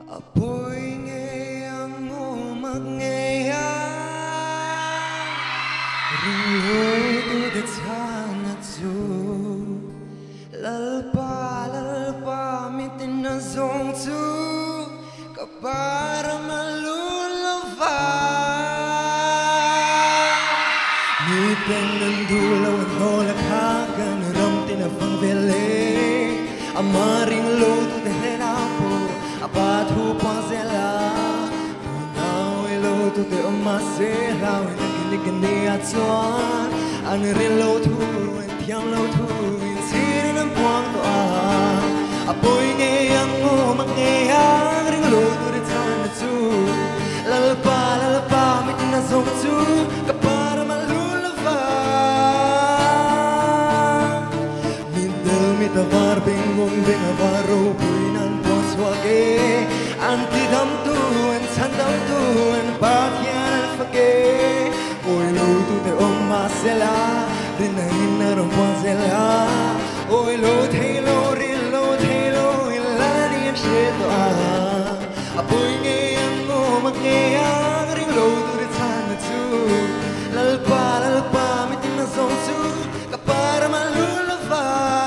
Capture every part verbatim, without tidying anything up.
Apoy ngayang umangaya Ringo to tanatsu Lalpa lalpa mitin na zongtu Kapara malulava Mitin ng dulaw at nolakagan Ramtin na pangvele Amaring loto tehenapo Apat hupang sila Now loto te umasela Winagini-gini at suan Ang rin loto Tiang loto Insirin ang buwang doan Apoy ngayang umangayang Ring loto rin tanatsu Lalapa lalapa Mitin na zongtu Kapara malulava Middle mitavar Bingong bingavaro Puinan Swage Antidam tuan, sandam tuan, bakyan alfage Oy lo tu te omasela, rinahin na romponsela Oy lo te lo, rin lo te lo, ilani ang shito ah Apoy ngayang umangayang, ring lo tu rin tanatsu Lalpa, lalpa, mitin na zongsu, kapara malulava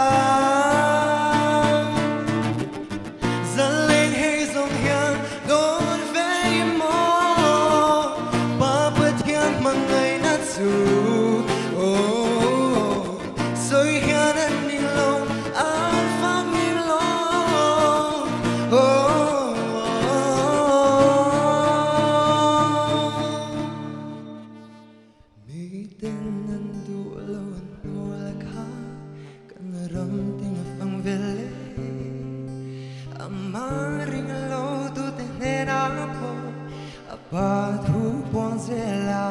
Amaring loto tehenapo Apat hupong sila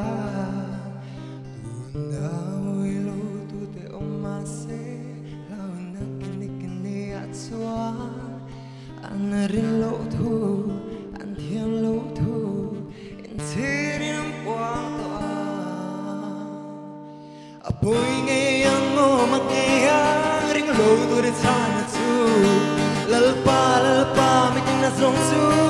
Tunawi loto te umase Lau na kini-kini at suan Ang rin loto Ang tiyang loto Intirin ang buwang toan Apoy ngayang umangayang Ring loto rin tanatsu Lalpa, lalpa, mitin na zongsu